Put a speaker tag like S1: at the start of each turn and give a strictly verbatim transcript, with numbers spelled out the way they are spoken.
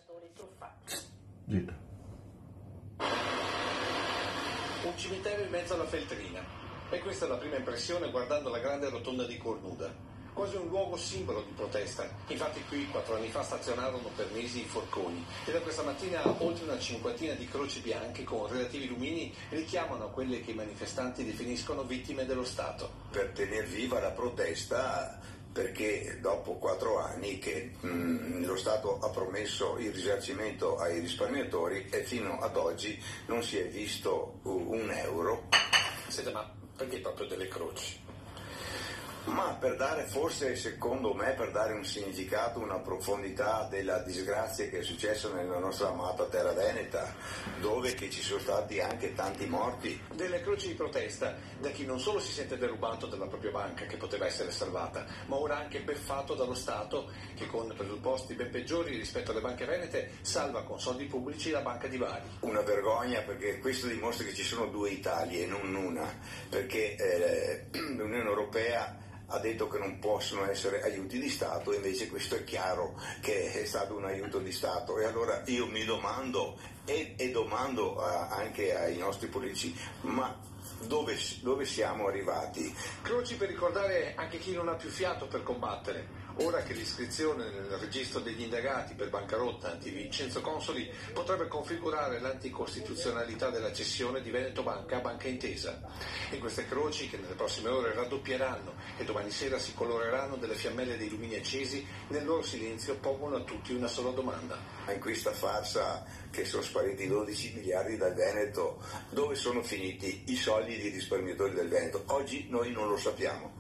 S1: Zitto.
S2: Un cimitero in mezzo alla Feltrina. E questa è la prima impressione guardando la grande rotonda di Cornuda. Quasi un luogo simbolo di protesta. Infatti qui quattro anni fa stazionarono per mesi i forconi e da questa mattina oltre una cinquantina di croci bianche con relativi lumini richiamano quelle che i manifestanti definiscono vittime dello Stato.
S3: Per tener viva la protesta, perché dopo quattro anni che mh, lo Stato ha promesso il risarcimento ai risparmiatori e fino ad oggi non si è visto un euro.
S2: Senta, ma perché proprio delle croci?
S3: Ma per dare, forse secondo me, per dare un significato, una profondità della disgrazia che è successa nella nostra amata terra veneta, dove che ci sono stati anche tanti morti.
S2: Delle croci di protesta da chi non solo si sente derubato dalla propria banca, che poteva essere salvata, ma ora anche beffato dallo Stato, che con presupposti ben peggiori rispetto alle banche venete salva con soldi pubblici la banca di Bari.
S3: Una vergogna, perché questo dimostra che ci sono due Italie e non una, perché eh, l'Unione Europea ha detto che non possono essere aiuti di Stato, invece questo è chiaro che è stato un aiuto di Stato. E allora io mi domando e, e domando a, anche ai nostri politici, ma dove, dove siamo arrivati?
S2: Croci per ricordare anche chi non ha più fiato per combattere. Ora che l'iscrizione nel registro degli indagati per bancarotta di Vincenzo Consoli potrebbe configurare l'anticostituzionalità della cessione di Veneto Banca a Banca Intesa. E queste croci, che nelle prossime ore raddoppieranno e domani sera si coloreranno delle fiammelle dei lumini accesi, nel loro silenzio pongono a tutti una sola domanda.
S3: In questa farsa che sono spariti dodici miliardi dal Veneto, dove sono finiti i soldi dei risparmiatori del Veneto? Oggi noi non lo sappiamo.